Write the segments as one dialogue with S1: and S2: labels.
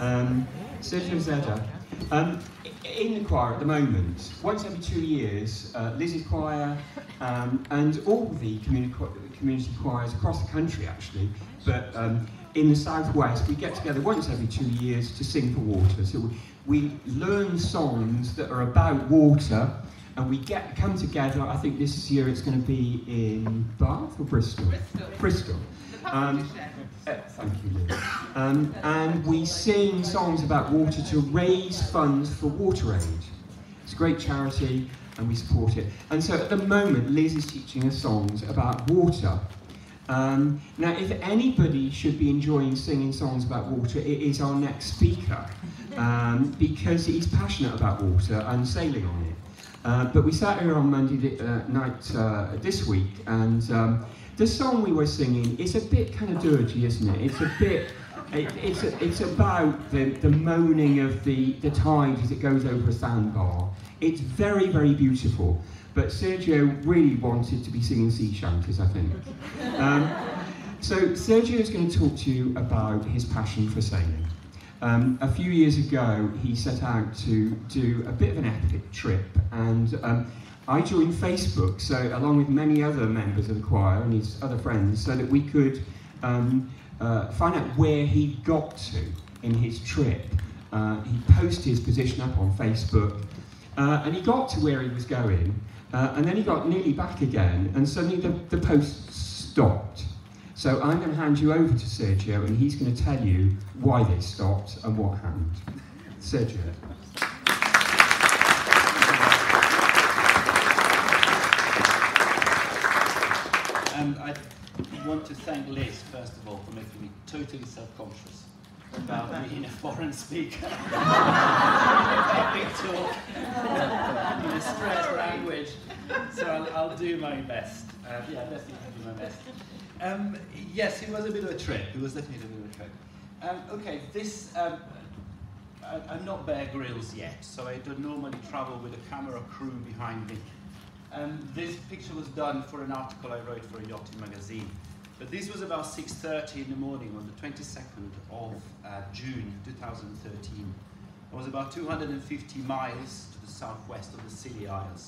S1: Sergio Zeda. In the choir at the moment, once every 2 years, Liz's choir and all the community choirs across the country actually, but in the southwest we get together once every 2 years to sing for water. So we learn songs that are about water, and we come together. I think this year it's going to be in Bath or Bristol? Bristol. Thank you, Liz. And we sing songs about water to raise funds for WaterAid. It's a great charity and we support it. And so at the moment, Liz is teaching us songs about water. Now, if anybody should be enjoying singing songs about water, it is our next speaker, because he's passionate about water and sailing on it. But we sat here on Monday night this week, and the song we were singing is a bit kind of dirty, isn't it? It's a bit, it's about the moaning of the tide as it goes over a sandbar. It's very, very beautiful. But Sergio really wanted to be singing sea shanties, I think. So Sergio is going to talk to you about his passion for sailing. A few years ago, he set out to do a bit of an epic trip, and I joined Facebook, so along with many other members of the choir and his other friends, so that we could find out where he got to in his trip. He posted his position up on Facebook, and he got to where he was going, and then he got nearly back again, and suddenly the post stopped. So I'm going to hand you over to Sergio, and he's going to tell you why they stopped and what happened. Sergio.
S2: I want to thank Liz, first of all, for making me totally self-conscious about being a foreign speaker. Public talk in a stressed language. So I'll do my best. Yeah, definitely do my best. Yes, it was a bit of a trip. It was definitely a bit of a trip. Okay, this, I'm not Bear Grylls yet, so I don't normally travel with a camera crew behind me. This picture was done for an article I wrote for a yachting magazine. But this was about 6:30 in the morning on the 22nd of June 2013. It was about 250 miles to the southwest of the Scilly Isles.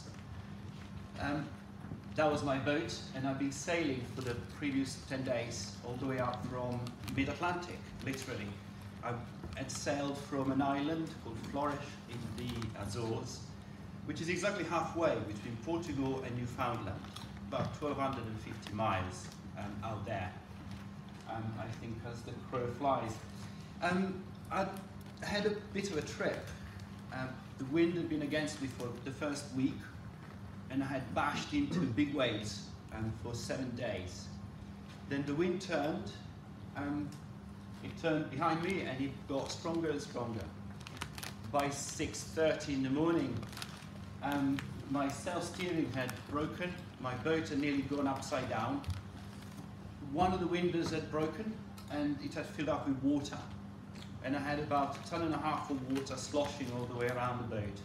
S2: That was my boat, and I've been sailing for the previous 10 days, all the way up from mid-Atlantic, literally. I had sailed from an island called Flores in the Azores, which is exactly halfway between Portugal and Newfoundland, about 1,250 miles out there, I think, as the crow flies. I had a bit of a trip. The wind had been against me for the first week, and I had bashed into big waves for 7 days. Then the wind turned, it turned behind me, and it got stronger and stronger. By 6:30 in the morning, my sail steering had broken, my boat had nearly gone upside down. One of the windows had broken, and it had filled up with water. And I had about 1.5 tons of water sloshing all the way around the boat.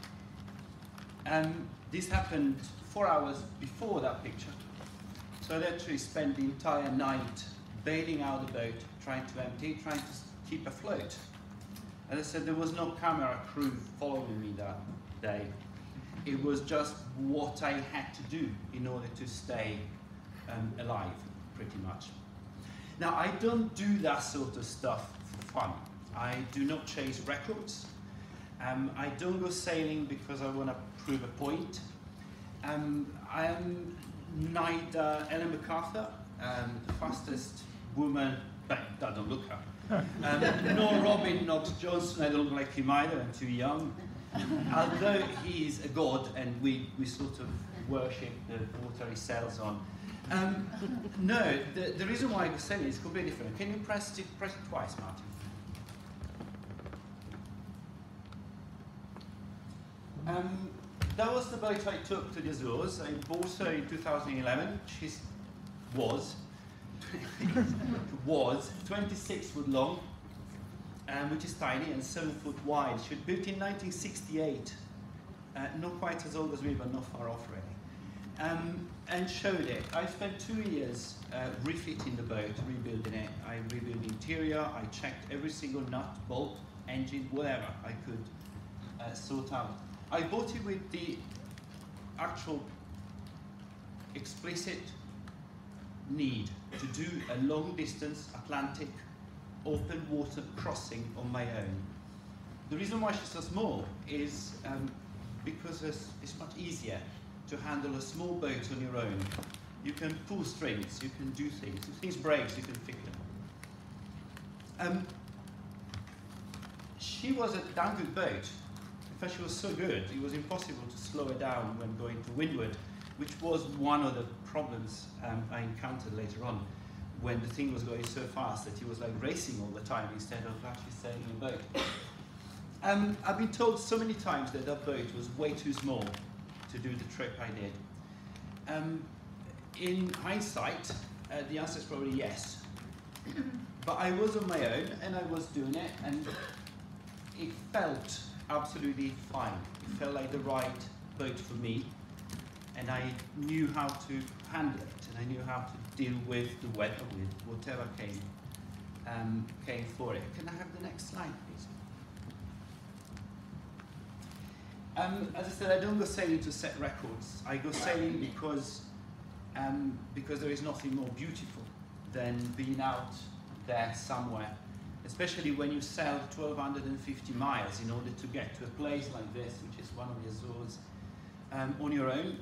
S2: This happened 4 hours before that picture. So I literally spent the entire night bailing out the boat, trying to empty, trying to keep afloat. As I said, there was no camera crew following me that day. It was just what I had to do in order to stay alive, pretty much. Now, I don't do that sort of stuff for fun. I do not chase records. I don't go sailing because I want to prove a point. I am neither Ellen MacArthur, the fastest woman, but I don't look her, nor Robin Knox Johnson. I don't look like him either, I'm too young. Although he is a god and we sort of worship the water he sails on. No, the reason why I go sailing is completely different. Can you press it twice, Martin? That was the boat I took to the Azores. I bought her in 2011. She was 26 foot long, which is tiny, and 7 foot wide. She was built in 1968. Not quite as old as me, but not far off really. And showed it. I spent 2 years refitting the boat, rebuilding it. I rebuilt the interior. I checked every single nut, bolt, engine, whatever I could sort out. I bought it with the actual explicit need to do a long distance Atlantic open water crossing on my own. The reason why she's so small is because it's much easier to handle a small boat on your own. You can pull strings, you can do things. If things break, you can fix them. She was a damn good boat. In fact, she was so good, it was impossible to slow her down when going to windward, which was one of the problems I encountered later on, when the thing was going so fast that he was like racing all the time instead of actually sailing a boat. I've been told so many times that that boat was way too small to do the trip I did. In hindsight, the answer is probably yes. But I was on my own and I was doing it, and it felt absolutely fine. It felt like the right boat for me, and I knew how to handle it, and I knew how to deal with the weather, with whatever came for it. Can I have the next slide, please? As I said, I don't go sailing to set records. I go sailing because there is nothing more beautiful than being out there somewhere, especially when you sail 1,250 miles in order to get to a place like this, which is one of the Azores, on your own.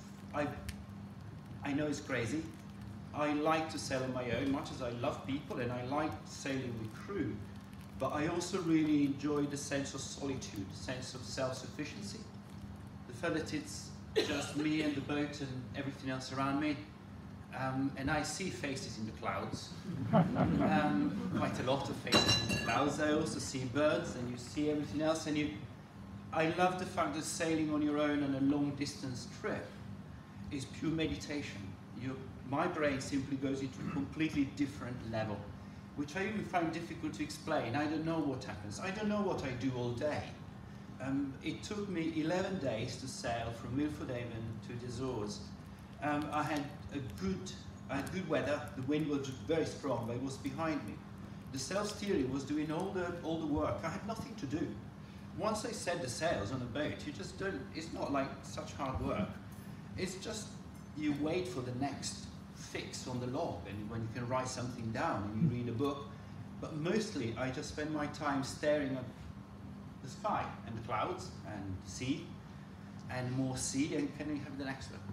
S2: I know it's crazy. I like to sail on my own, much as I love people and I like sailing with crew, but I also really enjoy the sense of solitude, the sense of self-sufficiency, the fact that it's just me and the boat and everything else around me. And I see faces in the clouds, quite a lot of faces in the clouds. I also see birds, and you see everything else. And I love the fact that sailing on your own on a long distance trip is pure meditation. My brain simply goes into a completely different level, which I even find difficult to explain. I don't know what happens. I don't know what I do all day. It took me 11 days to sail from Milford Haven to the Azores. I had good weather. The wind was very strong, but it was behind me. The sail steering was doing all the work. I had nothing to do. Once I set the sails on a boat, you just don't. It's not like such hard work. It's just you wait for the next fix on the log, and when you can write something down and you read a book. But mostly, I just spend my time staring at the sky and the clouds and sea and more sea. And can we have the next one?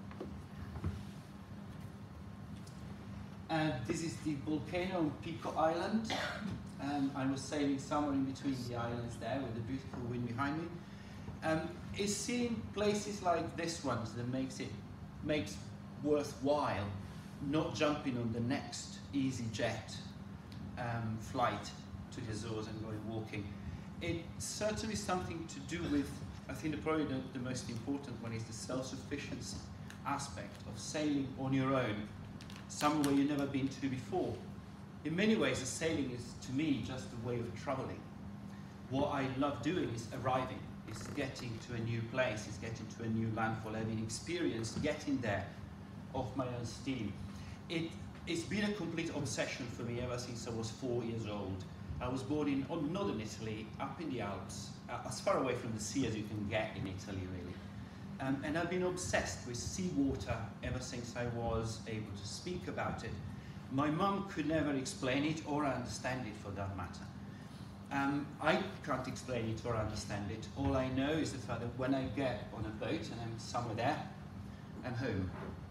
S2: This is the volcano on Pico Island. I was sailing somewhere in between the islands there with the beautiful wind behind me. It's seeing places like this one that makes worthwhile not jumping on the next EasyJet flight to the Azores and going walking. It's certainly something to do with, I think probably the most important one is the self-sufficiency aspect of sailing on your own, somewhere you've never been to before. In many ways, the sailing is, to me, just a way of traveling. What I love doing is arriving, is getting to a new place, is getting to a new landfall, having experienced getting there off my own steam. It's been a complete obsession for me ever since I was 4 years old. I was born in northern Italy, up in the Alps, as far away from the sea as you can get in Italy, really. And I've been obsessed with seawater ever since I was able to speak about it. My mum could never explain it or understand it, for that matter. I can't explain it or understand it. All I know is the fact that when I get on a boat and I'm somewhere there, I'm home.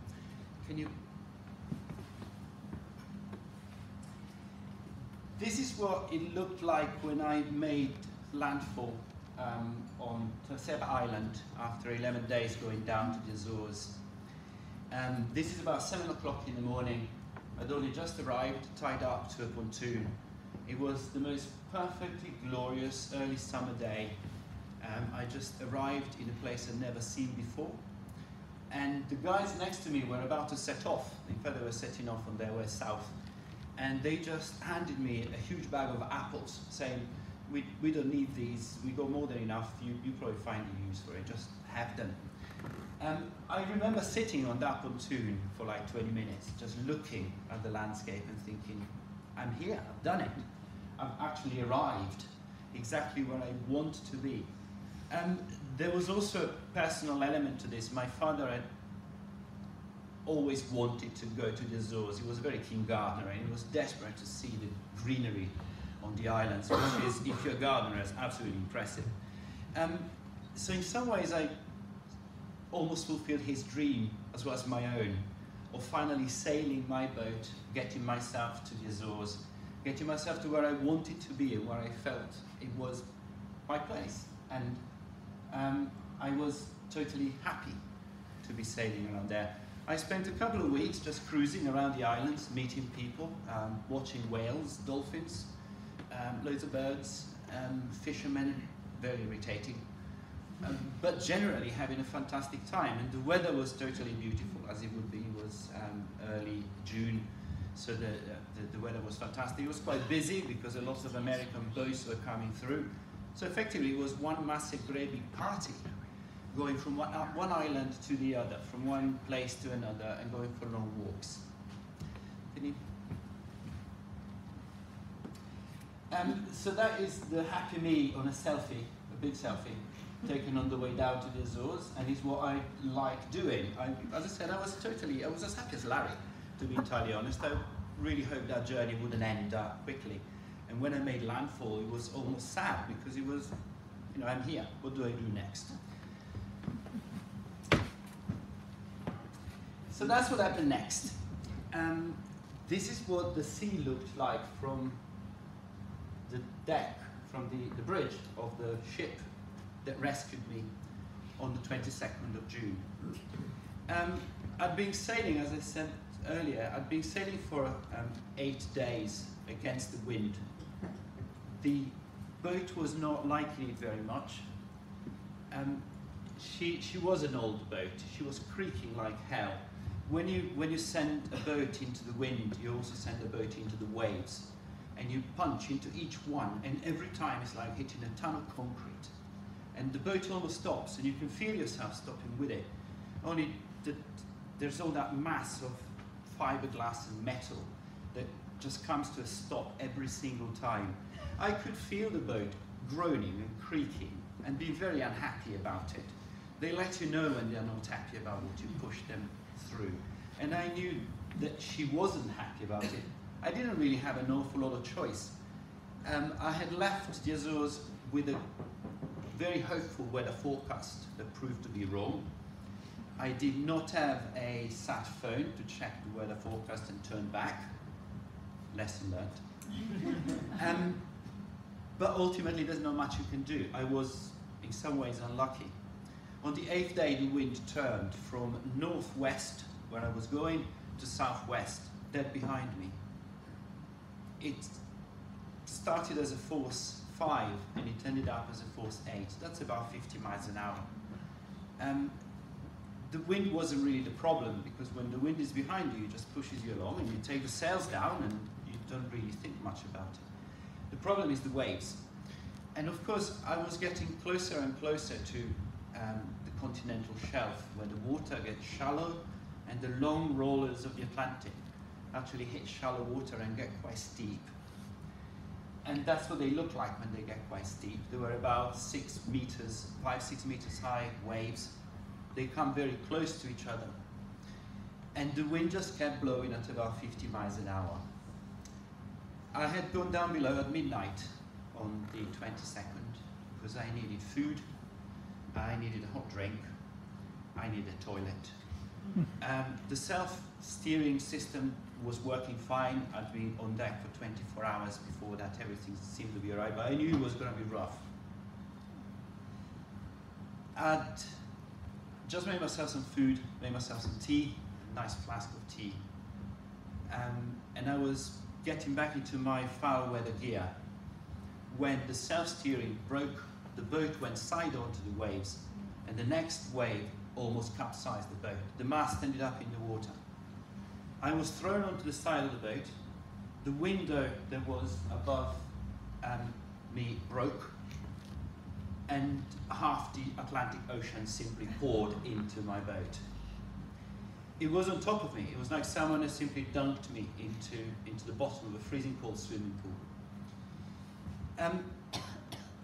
S2: This is what it looked like when I made landfall on Terceira Island after 11 days going down to the Azores. This is about 7 o'clock in the morning. I'd only just arrived, tied up to a pontoon. It was the most perfectly glorious early summer day. I just arrived in a place I'd never seen before. And the guys next to me were about to set off. In fact, they were setting off on their way south. And they just handed me a huge bag of apples, saying, we don't need these, we got more than enough, you probably find a use for it, just have them. I remember sitting on that pontoon for like 20 minutes, just looking at the landscape and thinking, I'm here, I've done it. I've actually arrived exactly where I want to be. There was also a personal element to this. My father had always wanted to go to the Azores. He was a very keen gardener, and he was desperate to see the greenery on the islands, which is, if you're a gardener, is absolutely impressive. So in some ways, I almost fulfilled his dream, as well as my own, of finally sailing my boat, getting myself to the Azores, getting myself to where I wanted to be and where I felt it was my place. And I was totally happy to be sailing around there. I spent a couple of weeks just cruising around the islands, meeting people, watching whales, dolphins, loads of birds, fishermen, very irritating, but generally having a fantastic time. And the weather was totally beautiful, as it would be. It was early June, so the weather was fantastic. It was quite busy because a lot of American boats were coming through. So effectively it was one massive great big party, going from one island to the other, from one place to another, and going for long walks. So that is the happy me on a selfie, a big selfie, taken on the way down to the Azores, and it's what I like doing. As I said, I was as happy as Larry, to be entirely honest. I really hoped that journey wouldn't end that quickly. And when I made landfall, it was almost sad, because it was, you know, I'm here, what do I do next? So that's what happened next. This is what the sea looked like from the deck, from the bridge of the ship that rescued me on the 22nd of June. I'd been sailing, as I said earlier, I'd been sailing for 8 days against the wind. The boat was not liking it very much. She was an old boat. She was creaking like hell. When you send a boat into the wind, you also send a boat into the waves. And you punch into each one, and every time it's like hitting a ton of concrete. And the boat almost stops, and you can feel yourself stopping with it. Only there's all that mass of fiberglass and metal that just comes to a stop every single time. I could feel the boat groaning and creaking and being very unhappy about it. They let you know when they're not happy about what you push them through. And I knew that she wasn't happy about it. I didn't really have an awful lot of choice. I had left the Azores with a very hopeful weather forecast that proved to be wrong. I did not have a sat phone to check the weather forecast and turn back. Lesson learned. But ultimately there's not much you can do. I was in some ways unlucky. On the 8th day the wind turned from northwest, where I was going, to southwest, dead behind me. It started as a force 5 and it ended up as a force 8. That's about 50 miles an hour. The wind wasn't really the problem, because when the wind is behind you, it just pushes you along and you take the sails down and you don't really think much about it. The problem is the waves. And of course, I was getting closer and closer to the continental shelf, where the water gets shallow and the long rollers of the Atlantic actually hit shallow water and get quite steep. And that's what they look like when they get quite steep. They were about 6 meters, 5-6 meters high waves. They come very close to each other. And the wind just kept blowing at about 50 miles an hour. I had gone down below at midnight on the 22nd because I needed food, I needed a hot drink, I needed a toilet. The self-steering system was working fine. I'd been on deck for 24 hours before that. Everything seemed to be alright, but I knew it was going to be rough. I'd just made myself some food, made myself some tea, a nice flask of tea. And I was getting back into my foul weather gear when the self-steering broke. The boat went side on to the waves, and the next wave almost capsized the boat. The mast ended up in the water. I was thrown onto the side of the boat. The window that was above me broke, and half the Atlantic Ocean simply poured into my boat. It was on top of me. It was like someone had simply dunked me into the bottom of a freezing cold swimming pool.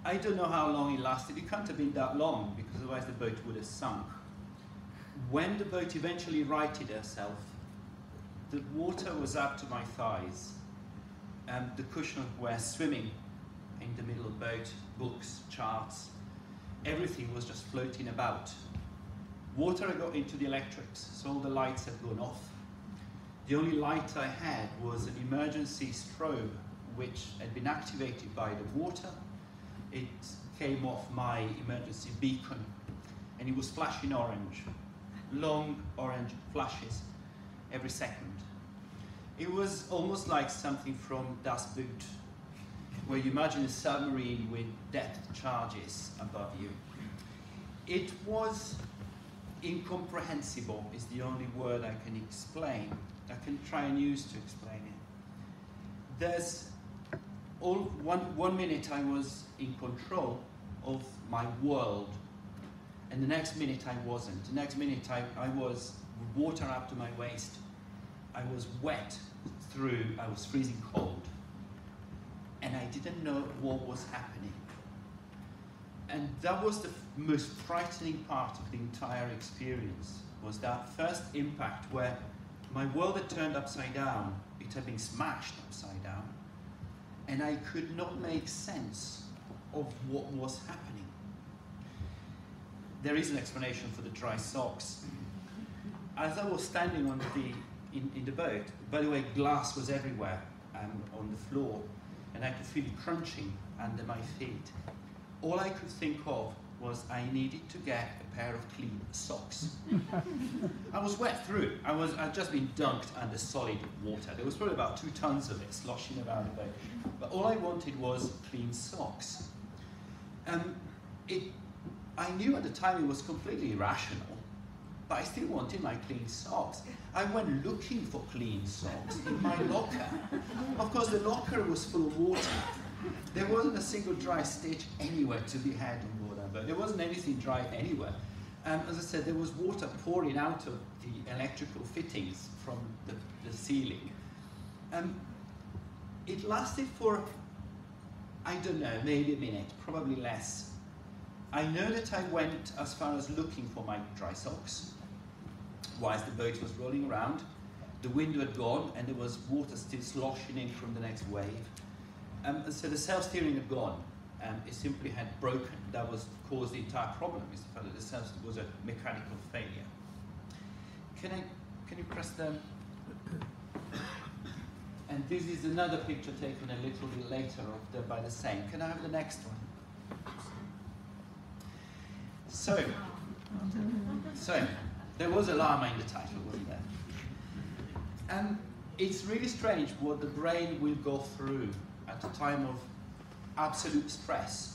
S2: I don't know how long it lasted. It can't have been that long, because otherwise the boat would have sunk. When the boat eventually righted herself, the water was up to my thighs, and the cushions were swimming in the middle of the boat, books, charts, everything was just floating about. Water had got into the electrics, so all the lights had gone off. The only light I had was an emergency strobe, which had been activated by the water. It came off my emergency beacon, and it was flashing orange, long orange flashes every second. It was almost like something from Das Boot, where you imagine a submarine with depth charges above you. It was incomprehensible, is the only word I can explain. I can try and use to explain it. There's one minute I was in control of my world, and the next minute I wasn't. The next minute I was with water up to my waist. I was wet through, I was freezing cold. And I didn't know what was happening. And that was the most frightening part of the entire experience, was that first impact where my world had turned upside down. It had been smashed upside down. And I could not make sense of what was happening. There is an explanation for the dry socks. As I was standing on in the boat, by the way, glass was everywhere on the floor, and I could feel it crunching under my feet. All I could think of was I needed to get a pair of clean socks. I was wet through. I'd just been dunked under solid water. There was probably about 2 tons of it sloshing around the boat. But all I wanted was clean socks. I knew at the time it was completely irrational, but I still wanted my clean socks. I went looking for clean socks in my locker. Of course, the locker was full of water. There wasn't a single dry stitch anywhere to be had on board that boat. There wasn't anything dry anywhere. As I said, there was water pouring out of the electrical fittings from the ceiling. It lasted for, I don't know, maybe a minute, probably less. I know that I went as far as looking for my dry socks whilst the boat was rolling around. The wind had gone and there was water still sloshing in from the next wave. So the self-steering had gone. It simply had broken. That was caused the entire problem, is the fact that the self-steering was a mechanical failure. Can you press the... And this is another picture taken a little bit later by the same. Can I have the next one? So there was a llama in the title, wasn't there? And it's really strange what the brain will go through at a time of absolute stress.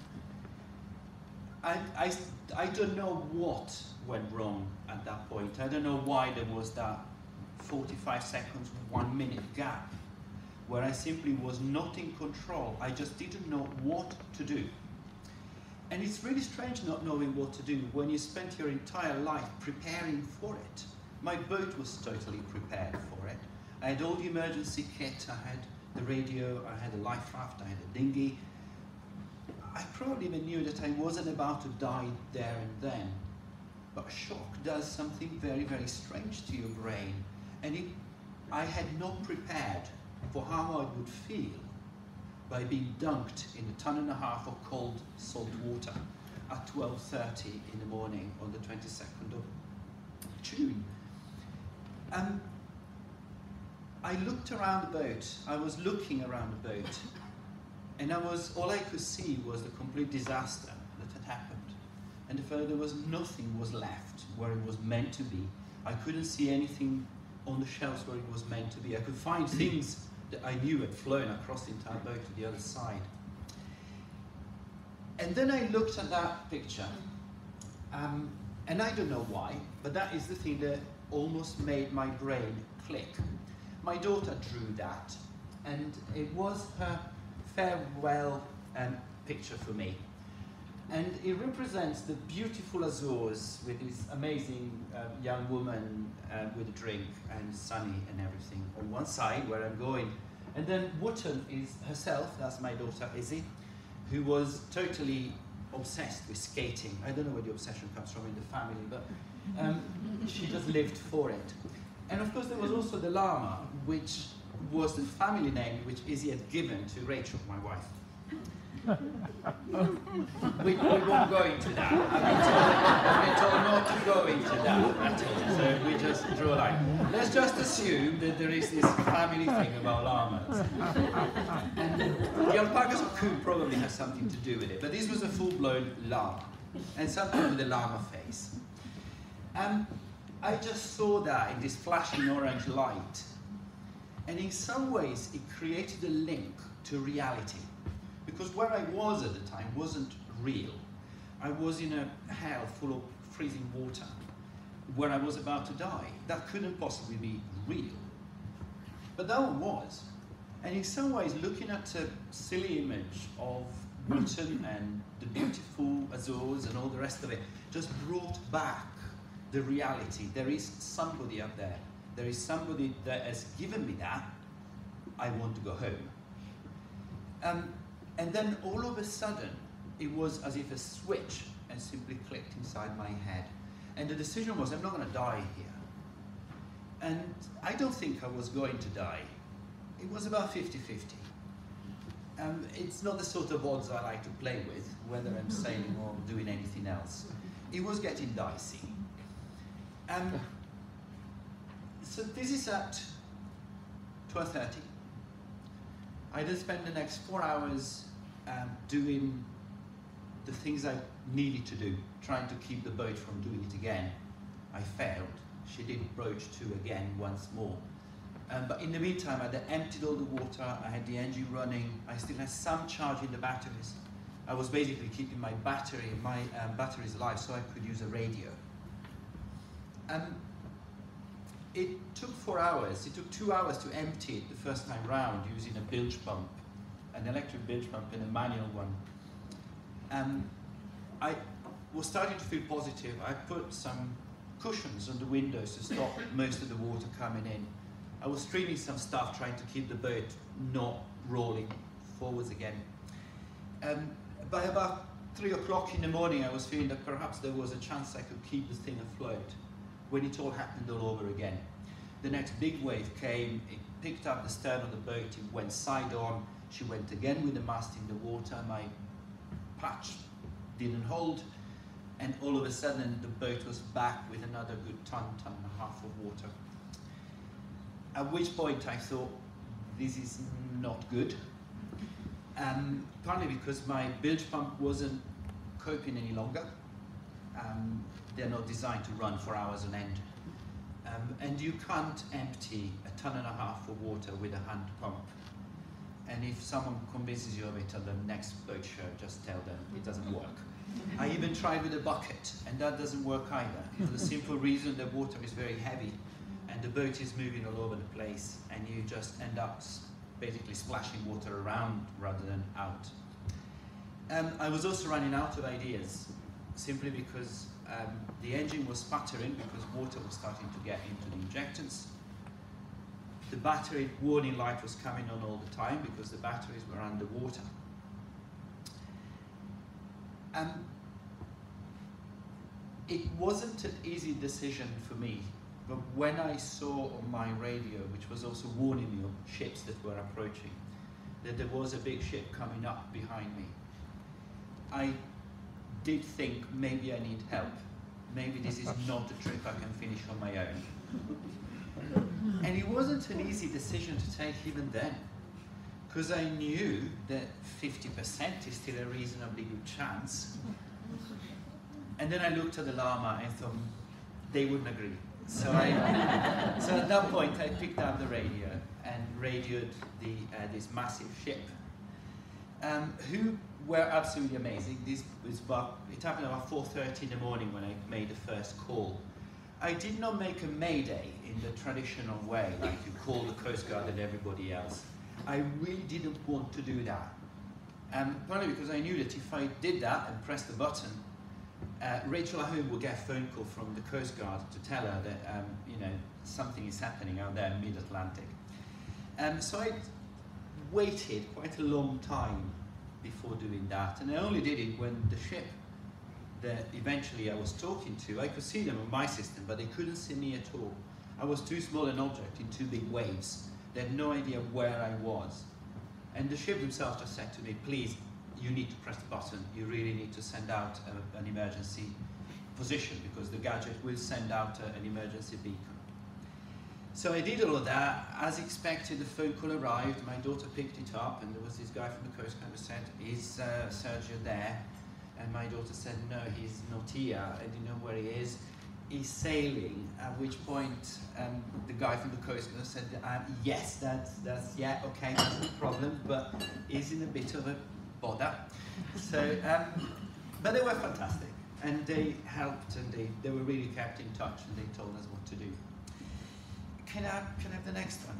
S2: I don't know what went wrong at that point. I don't know why there was that 45 seconds, 1 minute gap where I simply was not in control. I just didn't know what to do. And it's really strange not knowing what to do when you spent your entire life preparing for it. My boat was totally prepared for it. I had all the emergency kit, I had the radio, I had a life raft, I had a dinghy. I probably even knew that I wasn't about to die there and then. But a shock does something very, very strange to your brain. And I had not prepared for how I would feel by being dunked in 1.5 tons of cold salt water at 12:30 in the morning on the 22nd of June. I looked around the boat, I was looking around the boat, and all I could see was the complete disaster that had happened. And there was nothing was left where it was meant to be. I couldn't see anything on the shelves where it was meant to be. I could find things that I knew had flown across the entire boat to the other side. And then I looked at that picture, and I don't know why, but that is the thing that almost made my brain click. My daughter drew that, and it was her farewell picture for me. And it represents the beautiful Azores with this amazing young woman with a drink and sunny and everything on one side where I'm going. And then Wootton is herself, that's my daughter Izzy, who was totally obsessed with skating. I don't know where the obsession comes from in the family, but she just lived for it. And of course there was also the llama, which was the family name which Izzy had given to Rachel, my wife. We won't go into that. I've been told not to go into that, so we just draw a line. Let's just assume that there is this family thing about llamas. And the alpacas of Coombe probably has something to do with it, but this was a full-blown llama, and something with a llama face. I just saw that in this flashing orange light, and in some ways it created a link to reality. Because where I was at the time wasn't real. I was in a hell full of freezing water, where I was about to die. That couldn't possibly be real. But that one was. And in some ways, looking at a silly image of Britain and the beautiful Azores and all the rest of it, just brought back the reality. There is somebody up there. There is somebody that has given me that. I want to go home. And then all of a sudden, it was as if a switch and simply clicked inside my head. And the decision was, I'm not going to die here. And I don't think I was going to die. It was about 50-50. It's not the sort of odds I like to play with, whether I'm sailing or doing anything else. It was getting dicey. So this is at 12:30. I then spent the next 4 hours doing the things I needed to do, trying to keep the boat from doing it again. I failed. She did broach to again once more. But in the meantime, I had emptied all the water, I had the engine running, I still had some charge in the batteries. I was basically keeping my batteries alive so I could use a radio. It took 4 hours. It took 2 hours to empty it the first time round using a bilge pump, an electric bilge pump and a manual one. I was starting to feel positive. I put some cushions on the windows to stop most of the water coming in. I was streaming some stuff trying to keep the boat not rolling forwards again. By about 3 o'clock in the morning, I was feeling that perhaps there was a chance I could keep the thing afloat, when it all happened all over again. The next big wave came, it picked up the stern of the boat, it went side on, she went again with the mast in the water, my patch didn't hold, and all of a sudden the boat was back with another good ton and a half of water. At which point I thought, this is not good. Partly because my bilge pump wasn't coping any longer. They're not designed to run for hours on end. And you can't empty 1.5 tons of water with a hand pump. And if someone convinces you of it on the next boat show, just tell them it doesn't work. I even tried with a bucket, and that doesn't work either, for the simple reason that water is very heavy, and the boat is moving all over the place, and you just end up basically splashing water around rather than out. I was also running out of ideas, simply because the engine was sputtering because water was starting to get into the injectors. The battery warning light was coming on all the time because the batteries were underwater. It wasn't an easy decision for me, but when I saw on my radio, which was also warning me of ships that were approaching, that there was a big ship coming up behind me, I did think maybe I need help. Maybe this is not a trip I can finish on my own. And it wasn't an easy decision to take even then, because I knew that 50% is still a reasonably good chance. And then I looked at the llama and thought, they wouldn't agree. So at that point I picked up the radio and radioed this massive ship, who were absolutely amazing. It happened about 4:30 in the morning when I made the first call. I did not make a mayday in the traditional way, like you call the Coast Guard and everybody else. I really didn't want to do that. Partly because I knew that if I did that and pressed the button, Rachel at home would get a phone call from the Coast Guard to tell her that something is happening out there in mid-Atlantic. So I waited quite a long time before doing that. And I only did it when the ship that eventually I was talking to, I could see them on my system, but they couldn't see me at all. I was too small an object in two big waves. They had no idea where I was. And the ship themselves just said to me, please, you need to press the button. You really need to send out an emergency position, because the gadget will send out an emergency beacon. So I did all of that. As expected, the phone call arrived. My daughter picked it up, and there was this guy from the Coast Guard who said, is Sergio there? And my daughter said, no, he's not here. I didn't know where he is. He's sailing, at which point the guy from the Coast Guard said, yes, that's yeah, okay, that's no problem, but he's in a bit of a bother. So, but they were fantastic, and they helped, and they were really kept in touch, and they told us what to do. Can I have the next one?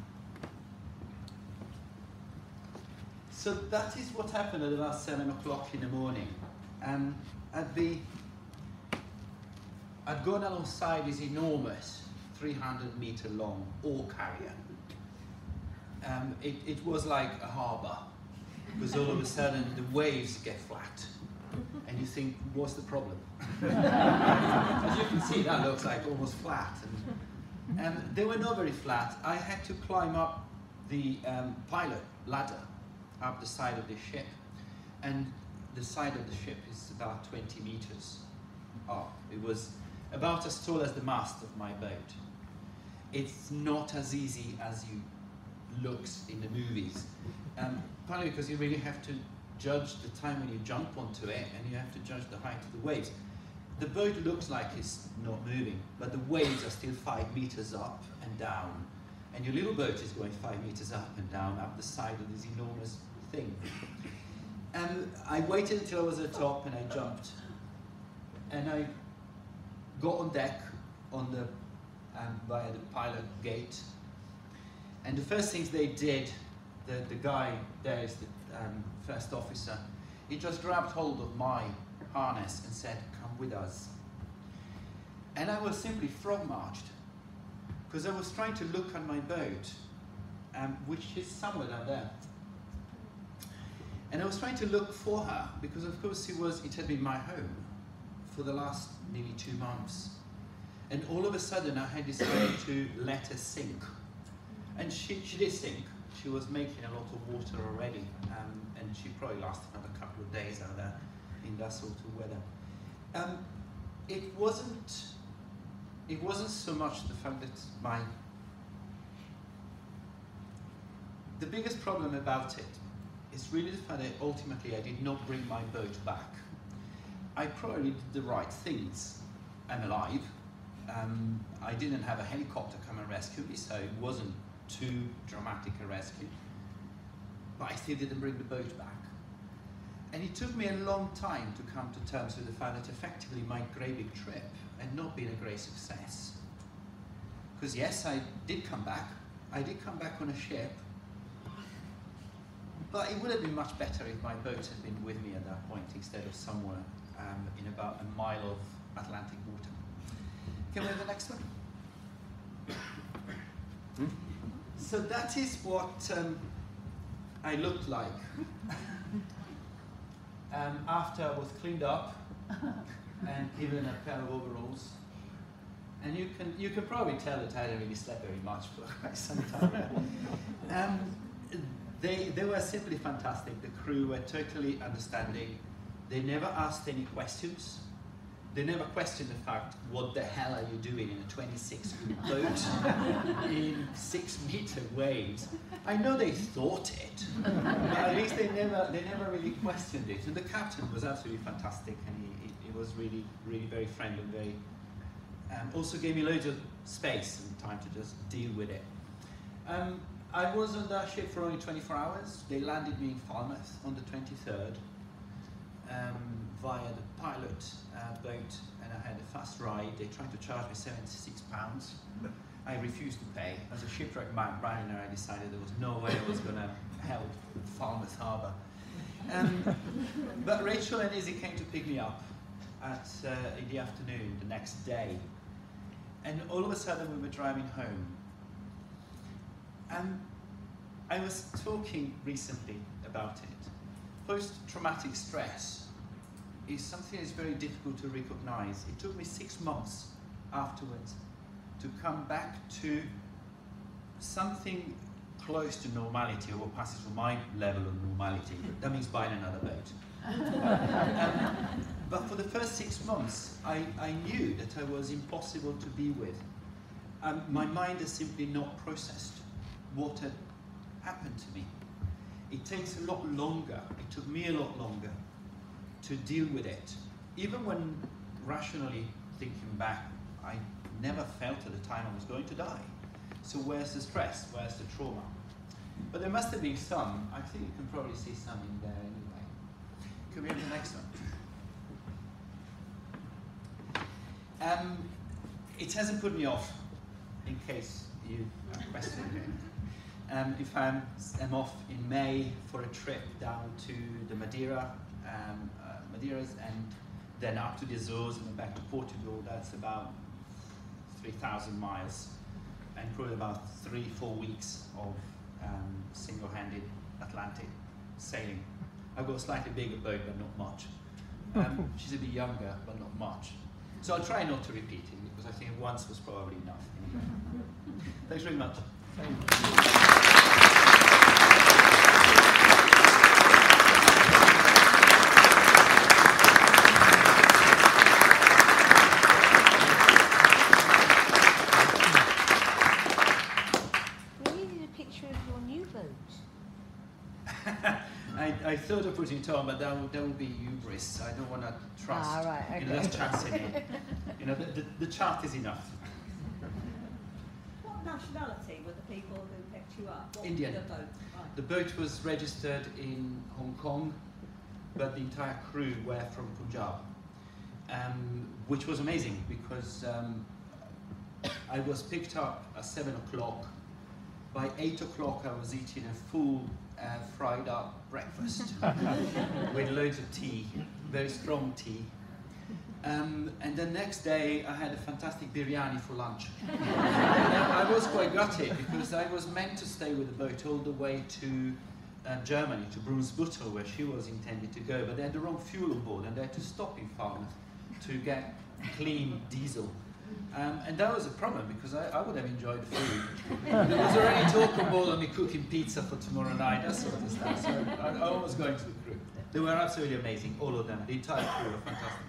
S2: So that is what happened at about 7 o'clock in the morning. I'd gone alongside this enormous 300-meter long ore carrier. It was like a harbour, because all of a sudden the waves get flat, and you think, what's the problem? As you can see, that looks like almost flat. And they were not very flat. I had to climb up the pilot ladder up the side of the ship, and the side of the ship is about 20 meters up. It was about as tall as the mast of my boat. It's not as easy as you looks in the movies, partly because you really have to judge the time when you jump onto it, and you have to judge the height of the waves. The boat looks like it's not moving, but the waves are still 5 meters up and down, and your little boat is going 5 meters up and down up the side of this enormous thing. And I waited until I was at the top, and I jumped, and I got on deck on the via the pilot gate. And the first things they did, the guy there is the first officer, he just grabbed hold of my harness and said, come with us. And I was simply frog marched, because I was trying to look at my boat, which is somewhere down there. And I was trying to look for her, because of course it had been my home for the last maybe 2 months. And all of a sudden I had decided to let her sink. And she did sink. She was making a lot of water already, and she probably lasted another couple of days out there in that sort of weather. It wasn't so much the fact that the biggest problem about it is really the fact that ultimately I did not bring my boat back. I probably did the right things. I'm alive. I didn't have a helicopter come and rescue me, so it wasn't too dramatic a rescue. But I still didn't bring the boat back. And it took me a long time to come to terms with the fact that effectively my great big trip had not been a great success. Because yes, I did come back. I did come back on a ship. But it would have been much better if my boat had been with me at that point instead of somewhere in about a mile of Atlantic water. Can we have the next one? So that is what I looked like after I was cleaned up and given a pair of overalls. And you can probably tell that I hadn't really slept very much for quite some time. They were simply fantastic. The crew were totally understanding. They never asked any questions. They never questioned the fact, what the hell are you doing in a 26-foot boat in 6-meter waves? I know they thought it, but at least they never really questioned it. And the captain was absolutely fantastic, and he was really, really very friendly, and very, also gave me loads of space and time to just deal with it. I was on that ship for only 24 hours. They landed me in Falmouth on the 23rd. Via the pilot boat, and I had a fast ride. They tried to charge me £76. I refused to pay. As a shipwreck mariner, I decided there was no way I was going to help Falmouth Harbour. But Rachel and Izzy came to pick me up in the afternoon the next day, and all of a sudden we were driving home. And I was talking recently about it. post-traumatic stress is something that's very difficult to recognize. It took me 6 months afterwards to come back to something close to normality, or what passes for my level of normality. That means buying another boat. But for the first 6 months, I knew that I was impossible to be with. My mind has simply not processed what had happened to me. It takes a lot longer, it took me a lot longer to deal with it. Even when rationally thinking back, I never felt at the time I was going to die. So where's the stress, where's the trauma? But there must have been some. I think you can probably see some in there anyway. Can we have the next one? It hasn't put me off, in case you have a question again. If I'm off in May for a trip down to the Madeiras, and then up to the Azores and then back to Portugal, that's about 3,000 miles, and probably about 3-4 weeks of single-handed Atlantic sailing. I've got a slightly bigger boat, but not much. She's a bit younger, but not much. So I'll try not to repeat it, because I think once was probably enough. Thanks very much. I thought of putting it on, but that would be hubris. I don't want to trust.
S3: Ah, right, okay.
S2: There's chance in it. The chart is enough.
S4: What nationality were the people who picked you up? What
S2: Indian.
S4: Was the boat? Right.
S2: The boat was registered in Hong Kong, but the entire crew were from Punjab, which was amazing because I was picked up at 7 o'clock. By 8 o'clock, I was eating a full fried up breakfast with loads of tea, very strong tea. And the next day I had a fantastic biryani for lunch. I was quite gutted because I was meant to stay with the boat all the way to Germany, to Brunsbüttel, where she was intended to go, but they had the wrong fuel on board and they had to stop in Falmouth to get clean diesel. And that was a problem because I would have enjoyed food. There was already talk on board of me cooking pizza for tomorrow night, that sort of stuff. So I was going to the crew. They were absolutely amazing, all of them. The entire crew were fantastic.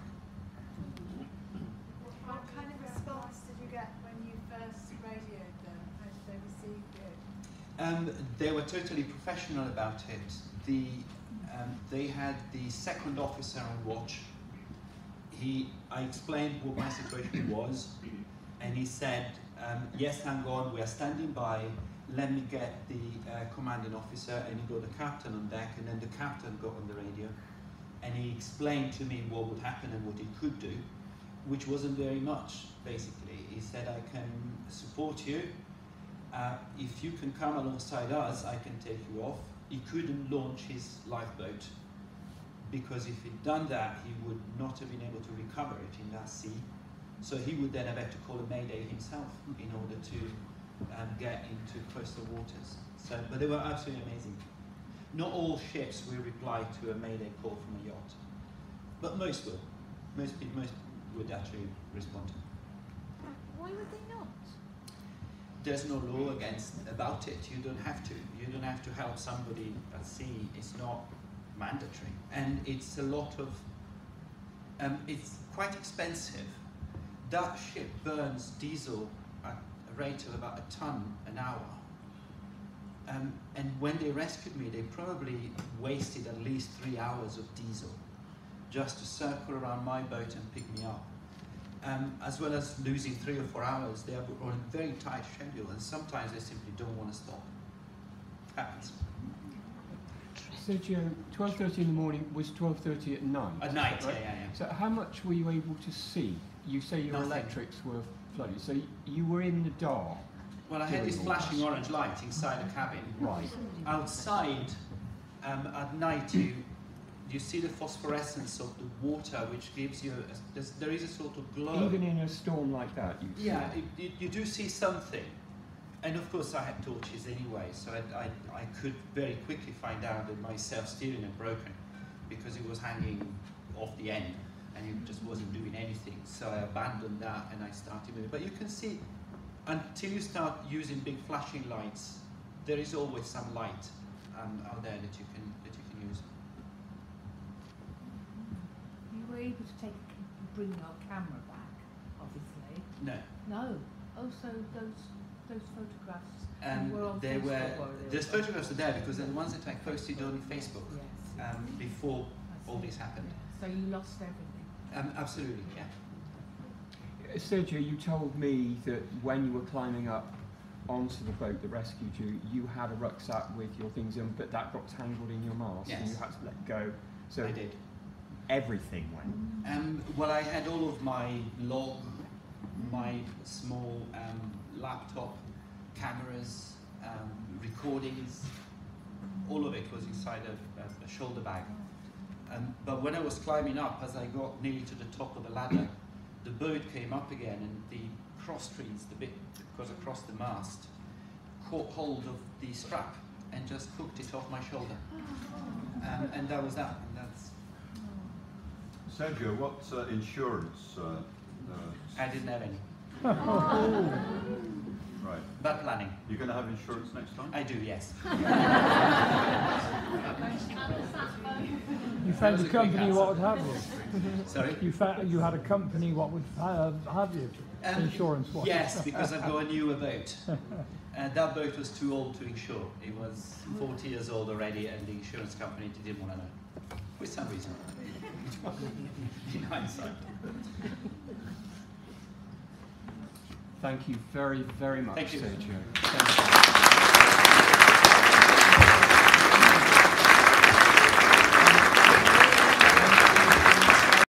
S5: What kind of response did you get when you first radioed them? How did they receive you?
S2: They were totally professional about it. They had the second officer on watch. I explained what my situation was, and he said, yes, hang on, we are standing by, let me get the commanding officer, and he got the captain on deck, and then the captain got on the radio, and he explained to me what would happen and what he could do, which wasn't very much, basically. He said, I can support you, if you can come alongside us, I can take you off. He couldn't launch his lifeboat, because if he'd done that, he would not have been able to recover it in that sea. So he would then have had to call a mayday himself in order to get into coastal waters. But they were absolutely amazing. Not all ships will reply to a mayday call from a yacht, but most will. Most would actually respond.
S3: Why would they not?
S2: There's no law about it. You don't have to. You don't have to help somebody at sea. It's not mandatory, and it's a lot of it's quite expensive. That ship burns diesel at a rate of about a ton an hour, and when they rescued me, they probably wasted at least 3 hours of diesel just to circle around my boat and pick me up, as well as losing 3 or 4 hours. They are on a very tight schedule, and sometimes they simply don't want to stop. Happens.
S1: Sergio, 12:30 in the morning was 12:30 at night.
S2: At night,
S1: right?
S2: yeah.
S1: So how much were you able to see? You say your
S2: Nothing.
S1: electrics were flooded, so you were in the dark.
S2: Well, I had this flashing orange light inside the cabin.
S1: Right.
S2: Outside, at night, you see the phosphorescence of the water, which gives you there is a sort of glow.
S1: Even in a storm like that, you see.
S2: Yeah, you do see something. And of course I had torches anyway, so I could very quickly find out that my self-steering had broken. because it was hanging off the end and it just wasn't doing anything. So I abandoned that and I started moving. But you can see, until you start using big flashing lights, there is always some light out there that you can use.
S3: You were able to bring your camera back, obviously.
S2: No.
S3: No. Oh, so those photographs were on
S2: they
S3: Facebook.
S2: were. Those photographs are there because they're the ones that I posted on Facebook
S3: Yes.
S2: before all this happened.
S3: So you lost everything.
S2: Absolutely, yeah.
S1: Sergio, you told me that when you were climbing up onto the boat that rescued you, you had a rucksack with your things in, but that got tangled in your mast and you had to let go. So
S2: I did.
S1: Everything went.
S2: Well, I had all of my log, my small laptop, cameras, recordings, all of it was inside a shoulder bag. But when I was climbing up, as I got nearly to the top of the ladder, the boat came up again and the cross trees, the bit that goes across the mast, caught hold of the strap and just hooked it off my shoulder. And that was that. And that's.
S6: Sergio, what insurance?
S2: I didn't have any.
S6: Right.
S2: But planning.
S6: You're going to have insurance next time?
S2: I do, yes.
S7: You found a company what would have you?
S2: Sorry?
S7: You had a company what would have you? Insurance what?
S2: Yes, because I've got a newer boat. That boat was too old to insure. It was 40 years old already and the insurance company didn't want to know. For some reason. In hindsight.
S1: Thank you very, very much,
S2: Thank you.
S1: Sergio.